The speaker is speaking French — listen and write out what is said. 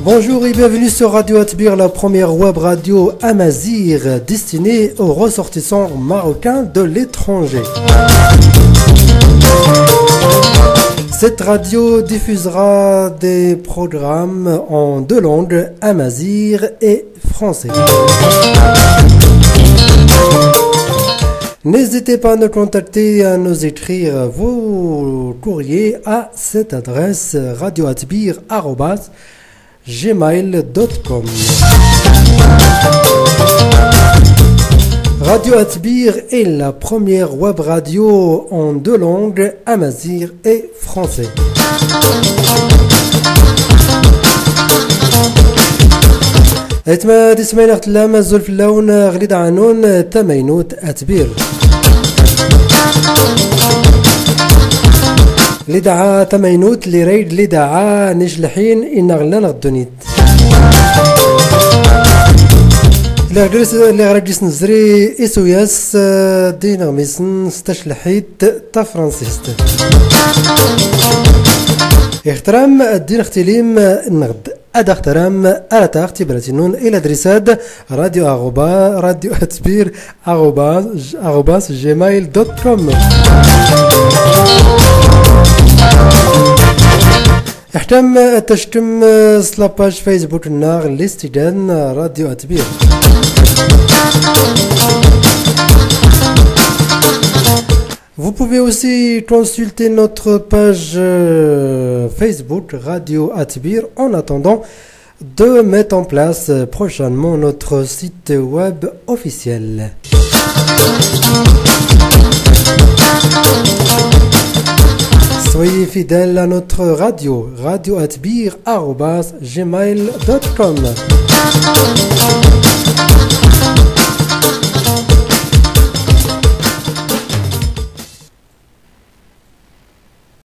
Bonjour et bienvenue sur Radio Atbir, la première web radio amazigh destinée aux ressortissants marocains de l'étranger. Cette radio diffusera des programmes en deux langues, amazigh et français. N'hésitez pas à nous contacter et à nous écrire vos courriers à cette adresse radioatbir@gmail.com. Radio Atbir est la première web radio en deux langues, amazigh et français. اتما اسمعنا اختلا مازال في اللون غليد عنون تمينوت أتبير لدعا تمينوت لريد لدعا نجلحين إن غلنا غدونيت اللي غرجيس نزري إسوياس دين غميسن ستشلحيت تا فرانسيست احترام الدين اختليم النغد أدا احترام أرتا اختبراتنون إلى دريساد راديو أتبير @gmail.com. احتم تشتم سلاباج فيسبوك النار الاستيدان راديو أتبير. Vous pouvez aussi consulter notre page Facebook Radio Atbir en attendant de mettre en place prochainement notre site web officiel. Soyez fidèles à notre radio, radioatbir@gmail.com.